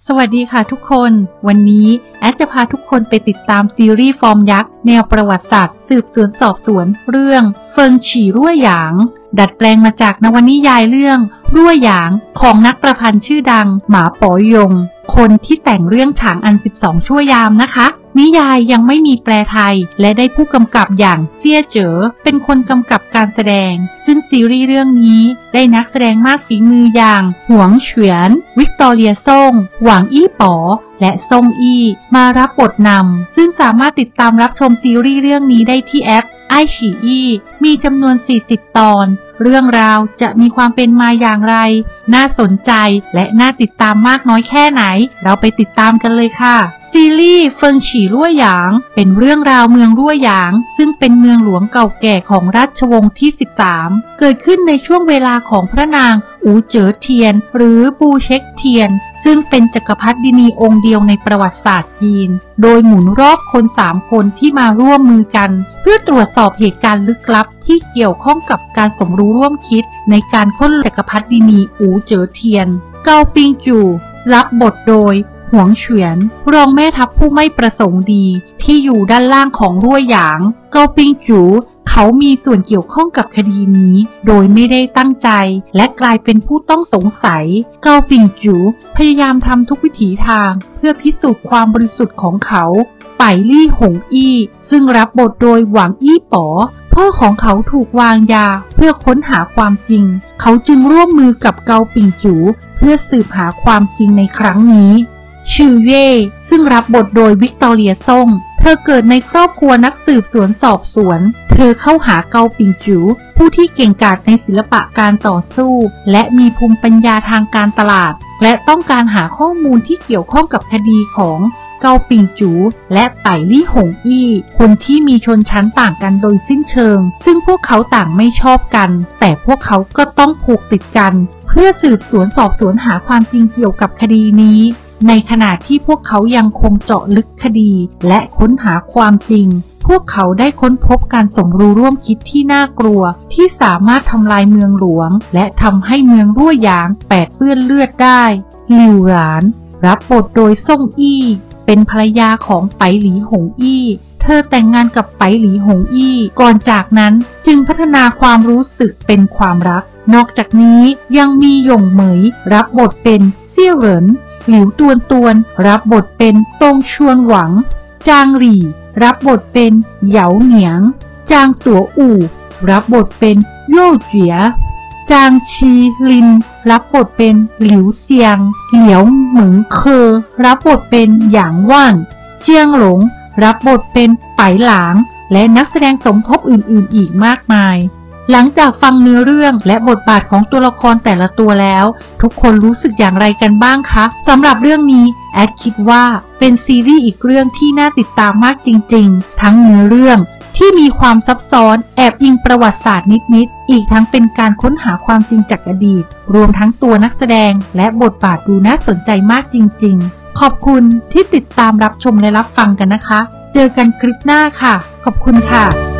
สวัสดีค่ะทุกคนวันนี้แอดจะพาทุกคนไปติดตามซีรีส์ฟอร์มยักษ์แนวประวัติศาสตร์สืบสวนสอบสวนเรื่องเฟิงฉี่รั่วหยางดัดแปลงมาจากนวนิยายเรื่องรั่วหยางของนักประพันธ์ชื่อดังหมาป๋อยงคนที่แต่งเรื่องฉางอัน12ชั่วยามนะคะนิยายยังไม่มีแปลไทยและได้ผู้กำกับอย่างเซี่ยเจ๋อเป็นคนกำกับการแสดงซึ่งซีรีส์เรื่องนี้ได้นักแสดงมากฝีมืออย่างหวงเฉียนวิกตอเรียซ่งหวางอี้ป๋อและซ่งอี้มารับบทนำซึ่งสามารถติดตามรับชมซีรีส์เรื่องนี้ได้ที่แอปไอฉีอี้มีจำนวน40ตอนเรื่องราวจะมีความเป็นมาอย่างไรน่าสนใจและน่าติดตามมากน้อยแค่ไหนเราไปติดตามกันเลยค่ะซีรีส์เฟิงฉี่รั่วหยางเป็นเรื่องราวเมืองรั่วหยางซึ่งเป็นเมืองหลวงเก่าแก่ของราชวงศ์ที่13เกิดขึ้นในช่วงเวลาของพระนางอูเจ๋อเทียนหรือปูเช็กเทียนซึ่งเป็นจักรพรรดินีองค์เดียวในประวัติศาสตร์จีนโดยหมุนรอบคน3คนที่มาร่วมมือกันเพื่อตรวจสอบเหตุการณ์ลึกลับที่เกี่ยวข้องกับการสมรู้ร่วมคิดในการค้นจักรพรรดินีอูเจ๋อเทียนเกาปิงจูรับบทโดยหวงเฉียนรองแม่ทัพผู้ไม่ประสงค์ดีที่อยู่ด้านล่างของรั่วหยางเกาปิงจูเขามีส่วนเกี่ยวข้องกับคดีนี้โดยไม่ได้ตั้งใจและกลายเป็นผู้ต้องสงสัยเกาปิงจูพยายามทำทุกวิถีทางเพื่อพิสูจน์ความบริสุทธิ์ของเขาไปลี่หงอี้ซึ่งรับบทโดยหวางอี้ป๋อพ่อของเขาถูกวางยาเพื่อค้นหาความจริงเขาจึงร่วมมือกับเกาปิงจูเพื่อสืบหาความจริงในครั้งนี้ชื่อเย่ซึ่งรับบทโดยวิกตอเรียซ่งเธอเกิดในครอบครัวนักสืบสวนสอบสวนเธอเข้าหาเกาปิงจูผู้ที่เก่งกาจในศิลปะการต่อสู้และมีภูมิปัญญาทางการตลาดและต้องการหาข้อมูลที่เกี่ยวข้องกับคดีของเกาปิงจูและไปลี่หงอี้คนที่มีชนชั้นต่างกันโดยสิ้นเชิงซึ่งพวกเขาต่างไม่ชอบกันแต่พวกเขาก็ต้องผูกติดกันเพื่อสืบสวนสอบสวนหาความจริงเกี่ยวกับคดีนี้ในขณะที่พวกเขายังคงเจาะลึกคดีและค้นหาความจริงพวกเขาได้ค้นพบการสมรู้ร่วมคิดที่น่ากลัวที่สามารถทำลายเมืองหลวงและทำให้เมืองรั่วหยางแปดเปื้อนเลือดได้หลิวหลานรับบทโดยซ่งอี้เป็นภรรยาของไปหลีหงอี้เธอแต่งงานกับไปหลีหงอี้ก่อนจากนั้นจึงพัฒนาความรู้สึกเป็นความรักนอกจากนี้ยังมีหยงเหมยรับบทเป็นเซี่ยวเหรินหลิวตวนตวนรับบทเป็นตงชวนหวังจางหลี่รับบทเป็นเหยาเหนียงจางตั๋วอู่รับบทเป็นโย่เจี๋ยจางชีลินรับบทเป็นหลิวเซียงเหลียวเหมิงเคอรับบทเป็นหยางว่านเจียงหลงรับบทเป็นไปหลางและนักแสดงสมทบอื่นๆอีกมากมายหลังจากฟังเนื้อเรื่องและบทบาทของตัวละครแต่ละตัวแล้วทุกคนรู้สึกอย่างไรกันบ้างคะสำหรับเรื่องนี้แอดคิดว่าเป็นซีรีส์อีกเรื่องที่น่าติดตามมากจริงๆทั้งเนื้อเรื่องที่มีความซับซ้อนแอบอิงประวัติศาสตร์นิดๆอีกทั้งเป็นการค้นหาความจริงจากอดีตรวมทั้งตัวนักแสดงและบทบาทดูน่าสนใจมากจริงๆขอบคุณที่ติดตามรับชมและรับฟังกันนะคะเจอกันคลิปหน้าค่ะขอบคุณค่ะ